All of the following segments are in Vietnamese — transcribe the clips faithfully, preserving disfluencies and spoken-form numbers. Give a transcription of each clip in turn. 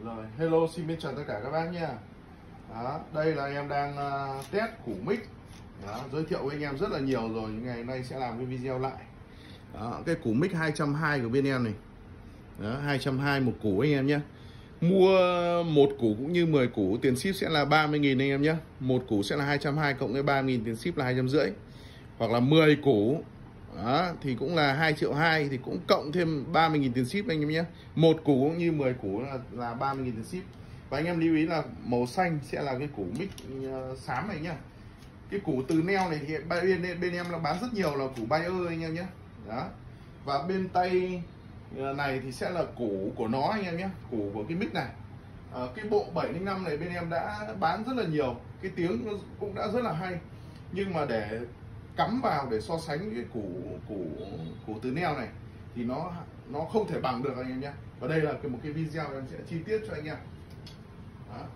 Rồi, hello, xin bên chào tất cả các bác nha. Đó, đây là em đang uh, test củ mic. Đó, giới thiệu với anh em rất là nhiều rồi, ngày hôm nay sẽ làm cái video lại. Đó, cái củ mic hai trăm hai mươi của bên em này. Đó, hai trăm hai mươi một củ anh em nhé. Mua một củ cũng như mười củ, tiền ship sẽ là ba mươi nghìn anh em nhé. Một củ sẽ là hai trăm hai mươi cộng với ba mươi nghìn, tiền ship là hai trăm rưỡi. Hoặc là mười củ đó, thì cũng là hai triệu hai, thì cũng cộng thêm ba mươi nghìn tiền ship anh em nhé. Một củ cũng như mười củ là, là ba mươi nghìn tiền ship. Và anh em lưu ý là màu xanh sẽ là cái củ mic uh, xám này nhá. Cái củ từ neo này thì bên, bên em là bán rất nhiều là củ Bayer anh em nhé. Đó. Và bên tay này thì sẽ là củ của nó anh em nhé, củ của cái mic này. À, cái bộ bảy linh năm này bên em đã bán rất là nhiều, cái tiếng nó cũng đã rất là hay. Nhưng mà để cắm vào để so sánh cái củ củ củ từ neo này thì nó nó không thể bằng được anh em nhé. Và đây là một cái video em sẽ chi tiết cho anh em. Đó.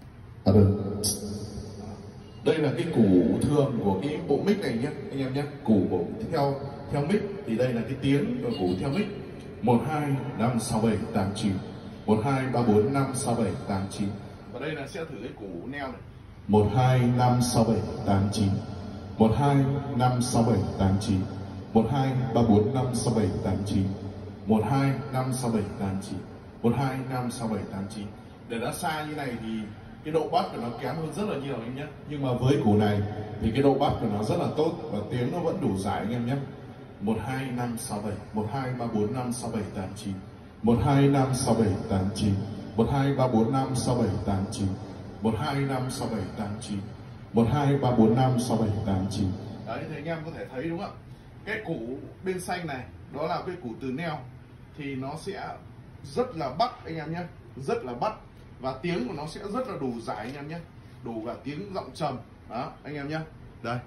Đây là cái củ thường của cái bộ mic này nhé anh em nhé. Củ của theo theo mic thì đây là cái tiếng, và củ theo mic một hai năm sáu bảy tám chín, một hai ba bốn năm sáu bảy tám chín. Và đây là sẽ thử cái củ neo này. một hai năm sáu bảy tám chín, một hai năm sáu bảy tám chín, một hai ba bốn năm sáu bảy tám chín, một hai năm sáu bảy tám chín, một hai năm sáu bảy tám chín. Để đã xa như này thì cái độ bass của nó kém hơn rất là nhiều anh em nhé. Nhưng mà với củ này thì cái độ bass của nó rất là tốt và tiếng nó vẫn đủ dài anh em nhé. một hai năm sáu bảy, một hai ba bốn năm sáu bảy tám chín, một hai năm sáu bảy tám chín, một hai ba bốn năm sáu bảy tám chín, một hai năm sáu bảy tám chín, một hai ba bốn năm sáu bảy tám chín. Đấy thì anh em có thể thấy đúng không ạ? Cái củ bên xanh này đó là cái củ từ neo thì nó sẽ rất là bắt anh em nhé, rất là bắt, và tiếng của nó sẽ rất là đủ giải anh em nhé, đủ cả tiếng giọng trầm. Đó anh em nhé, đây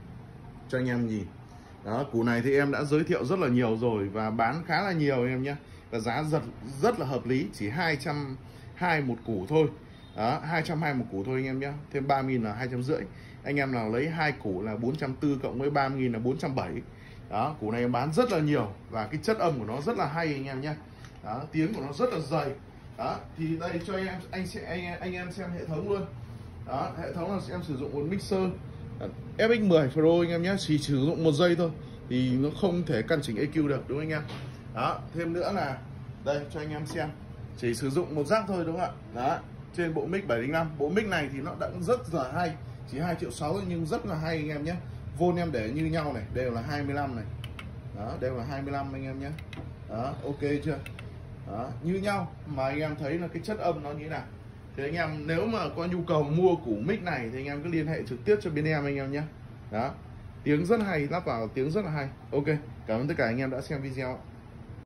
cho anh em nhìn. Đó, củ này thì em đã giới thiệu rất là nhiều rồi và bán khá là nhiều anh em nhé, và giá rất rất là hợp lý, chỉ hai trăm hai mươi một củ thôi. Đó, hai trăm hai mươi một củ thôi anh em nhé, thêm ba mươi nghìn là hai trăm rưỡi. Anh em nào lấy hai củ là bốn trăm tư mươi cộng với ba mươi nghìn là bốn trăm bảy mươi. Đó, củ này em bán rất là nhiều và cái chất âm của nó rất là hay anh em nhé. Đó, tiếng của nó rất là dày. Đó, thì đây cho anh em anh sẽ anh, anh em xem hệ thống luôn. Đó, hệ thống là em sử dụng một mixer ép ích mười Pro anh em nhé, chỉ sử dụng một giây thôi thì nó không thể căn chỉnh e quy được đúng không anh em. Đó, thêm nữa là đây cho anh em xem, chỉ sử dụng một jack thôi đúng không ạ. Đó, trên bộ mic bảy linh năm, bộ mic này thì nó đã rất là hay, chỉ hai triệu sáu nhưng rất là hay anh em nhé. Vôn em để như nhau này, đều là hai mươi lăm này. Đó, đều là hai mươi lăm anh em nhé. Đó, ok chưa? Đó, như nhau mà anh em thấy là cái chất âm nó như thế nào. Thì anh em nếu mà có nhu cầu mua củ mic này thì anh em cứ liên hệ trực tiếp cho bên em anh em nhé. Đó, tiếng rất hay, lắp vào tiếng rất là hay. Ok, cảm ơn tất cả anh em đã xem video.